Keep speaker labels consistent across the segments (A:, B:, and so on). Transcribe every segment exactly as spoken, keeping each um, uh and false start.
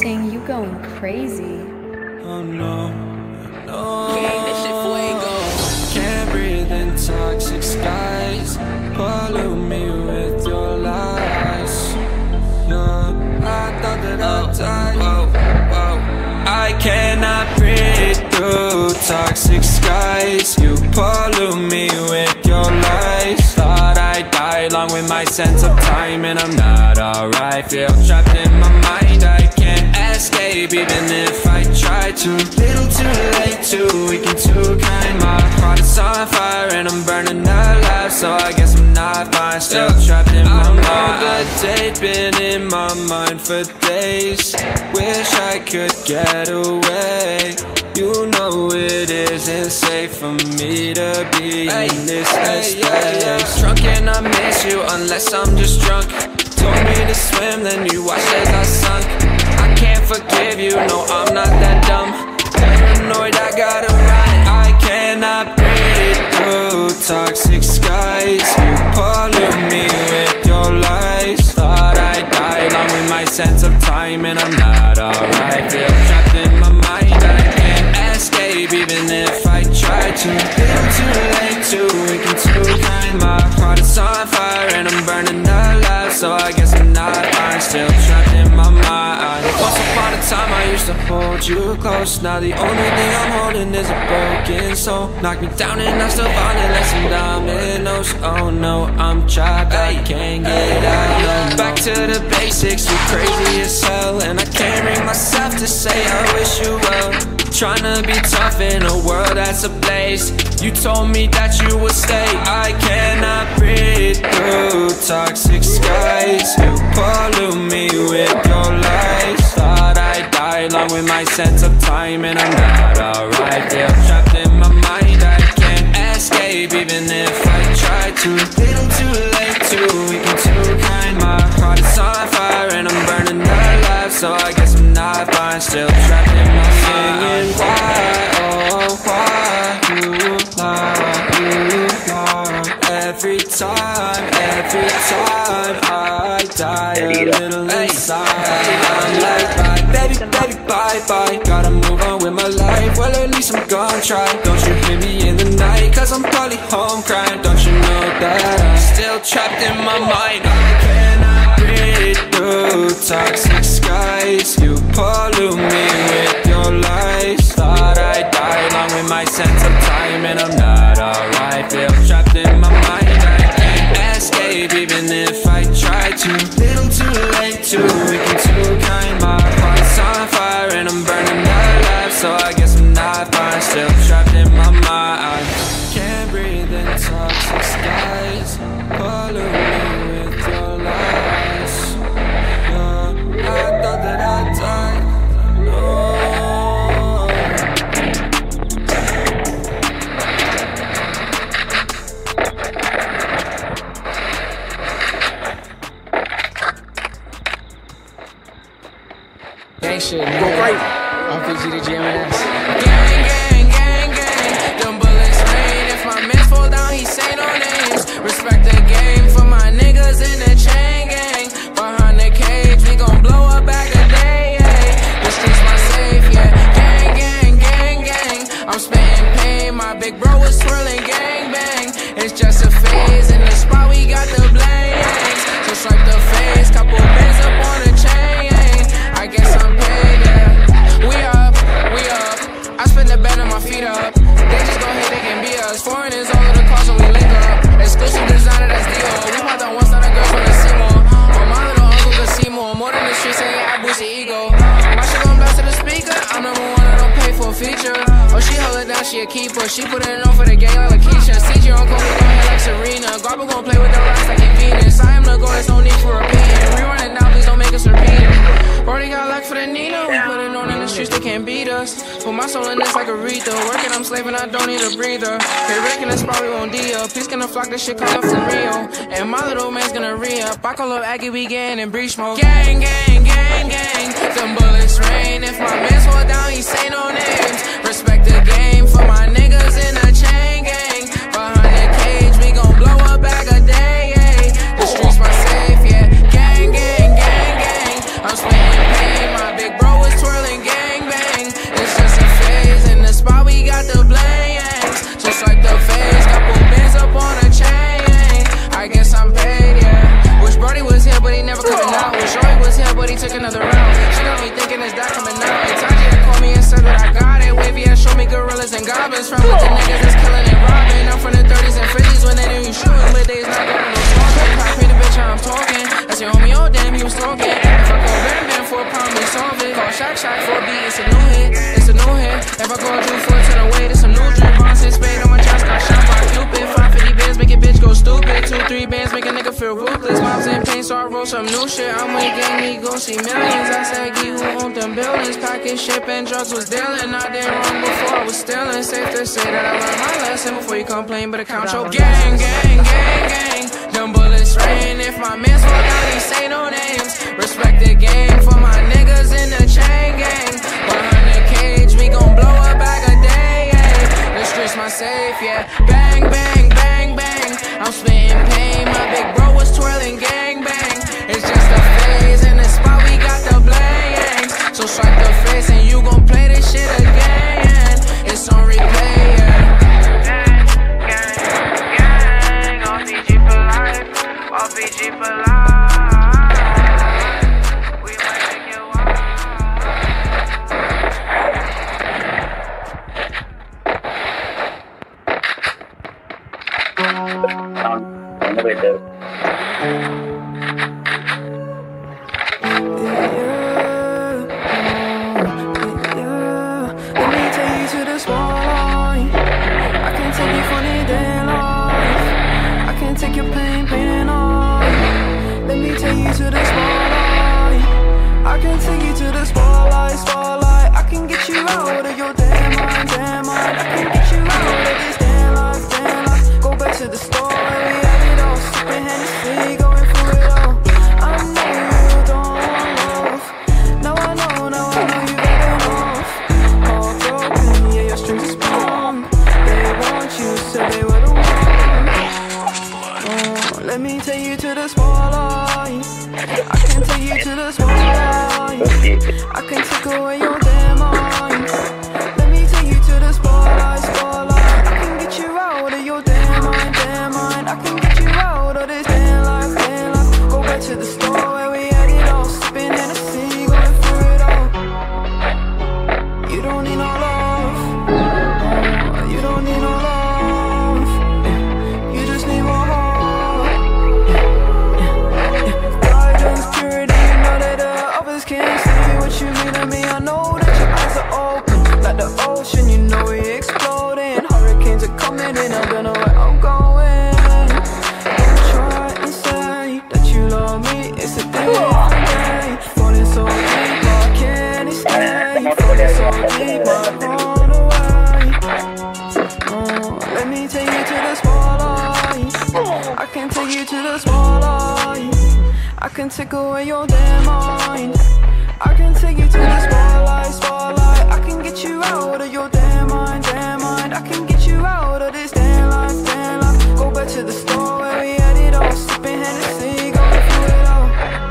A: Ting, you going crazy.
B: Oh no, no.
C: Gang, this shit fuego.
B: Can't breathe in toxic skies. Pollute me with your lies. No, I thought that I'd die. Whoa, whoa. I cannot breathe through toxic skies. You pollute me with your lies. Thought I'd die along with my sense of time, and I'm not alright. Feel trapped in my mind, I can't escape even if I try to. Little too late, too weak and too kind. My heart is on fire and I'm burning alive, so I guess I'm not fine. Still trapped in my mind. The date been in my mind for days. Wish I could get away. You know it isn't safe for me to be hey, in this hey, yeah, yeah. Drunk and I miss you unless I'm just drunk. Told me to swim, then you watched as I sunk. I can't forgive you, no I'm not that dumb. Paranoid, I gotta run. I cannot breathe through toxic skies. You pollute me with your lies. Thought I'd die along with my sense of time, and I'm not alright. Feel trapped in my mind, I can't escape even if I try to. Little too late, too weak and too kind. My heart is on fire and I'm burning alive, so I guess I'm not fine. Still trapped in my mind. Once upon a time I used to hold you close. Now the only thing I'm holding is a broken soul. Knock me down and I'm still falling like some dominoes. Oh no, I'm trapped, I can't get out. Back to the basics, you crazy as hell, and I can't bring myself to say I wish you well. Tryna be tough in a world that's a place. You told me that you would stay. I cannot breathe through toxic skies. You pollute me with your lies. Thought I'd die along with my sense of time, and I'm not alright. Feel trapped in my mind, I can't escape even if I try to. Little too late, too weak and too kind. My heart is on fire and I'm burning alive, so I guess I'm not fine. Still trapped in my mind. Why, oh why you lie, you lie. Every time, every time I die a little inside. I'm like bye, baby, baby, bye, bye. Gotta move on with my life, well at least I'm gonna try. Don't you hear me in the night, cause I'm probably home crying. Don't you know that I'm still trapped in my mind. I cannot breathe through toxic skies. You pollute me with your lies. Thought I'd die along with my sense of time, and I'm not alright. Feel trapped in my mind, I can't escape even if I try to. Little too late, too weak and too kind. My heart's on fire and I'm burning alive, so I guess I'm not fine. Still trapped in my mind. Can't breathe in toxic skies. Pollute me with your lies. Yeah, I thought that I'd die. No.
C: Gang shit, man.
D: Go right.
C: R P G to G M S.
E: Gang, gang, gang, gang. Them bullets rain. If my mans fall down, he say no names. Respect the game for my niggas in the chain gang. Behind the cage, we gon' blow up back a day. Yeah. The streets my safe, yeah. Gang, gang, gang, gang. I'm spitting pain. My big bro is swirling gang bang. It's just a phase. In the spot, we got the blame. Just like the face, couple bands up on the chain. I guess I'm paid, yeah. We up, we up. I spend the bed on my feet up. They just gon' hate, they can be us. Foreign is all of the cost when we link up. Exclusive designer, that's Dior. We popped on one side, the girls wanna see more. Oh, my little uncle could see more. More than the streets, ain't I boost the ego. My shit gon' blast to the speaker. I'm number one, I don't pay for a feature. Oh, she hold it down, she a keeper. She put it on for the gang like Lakeisha. C J on coke, we gon' hit like Serena. Garba gon' play with the rocks like in Venus. I am the goal, there's no need for repeating. Rerun it now, please don't make us repeat it. Brody got luck for the Nina. We put it on in the streets, they can't beat us. Put my soul in this like Aretha. Working, I'm slaving, I don't need a breather. Hey, Rick and this probably won't D up. Please gonna flock this shit coming from Rio. And my little man's gonna re-up. I call up Aggie, we getting in breach smoke. Gang, gang, gang, gang. Them bullets rain. If my mans fall down, he say no names. Respect the game for my niggas in the chain gang. Behind the cage, we gon' blow up back a day. Yeah. The streets my safe, yeah. Gang, gang, gang, gang. I'm spitting pain, my big bro three bands make a nigga feel ruthless. Mom's in pain, so I wrote some new shit. I'm with gang, me gon' see millions. I said, Gee, who owned them buildings? Pocket shipping, drugs was dealing. I did wrong before I was stealing. Safe to say that I learned my lesson before you complain, but count your gang, gang, gang, gang. Them bullets rain. If my mans fall down, he say no names. Respect the game for my niggas in the chain gang. Behind the cage, we gon' blow a bag a day, yeah. The streets my safe, yeah. Bang, bang, bang, bang. I'm spitting pain, my big bro was twirling gang bang. It's just a phase, in the spot we got the bling. So strike the face and you gon' play this shit again. It's on replay, yeah. Gang, gang, gang. Off B G for life, off B G for life. We might take it wild.
D: Innovative.
F: Let me take you to the spotlight. I can take you to the spotlight. I can take away your damn mind. Let me take you to the spotlight, spotlight. I can get you out of your damn mind, damn mind. I can get you out of this damn life, damn life. Go back to the store where we had it all, sipping Hennessy, going through it all. You don't need no love. You don't need no love. You just need more heart. Can't see what you mean to me. I know that your eyes are open like the ocean, you know we exploding. Hurricanes are coming in, I don't know where I'm going. Don't try and say that you love me, it's a different day. Falling so deep, I can't escape. Falling so deep, I run away. Oh, let me take you to the spotlight. I can take you to the spotlight. I can take away your damn mind. I can take you to the spotlight, spotlight. I can get you out of your damn mind, damn mind. I can get you out of this damn life, damn life. Go back to the store where we had it all, sipping Hennessy, going through it all.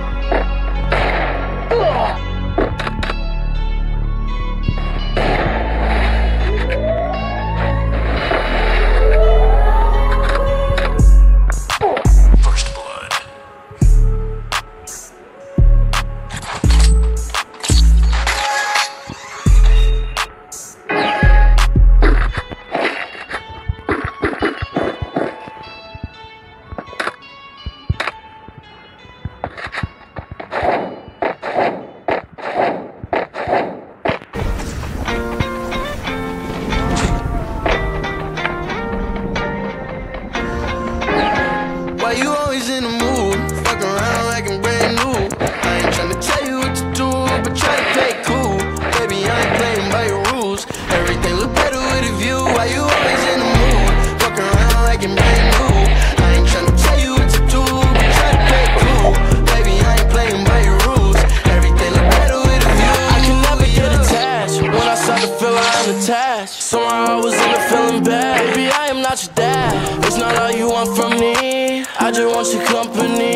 B: You always in the mood, fuck around like I'm brand new. I ain't tryna tell you what to do, but try to play cool. Baby, I ain't playing by your rules. Everything look better with a view. Why you always in the mood, fuck around like I'm brand new. I ain't tryna tell you what to do, but try to play cool. Baby, I ain't playing by your rules. Everything look better with a view.
G: I can never get attached. When I start to feel I'm attached, somehow I was in the feeling bad. Baby, I am not your dad. It's not all you want from me, I just want your company.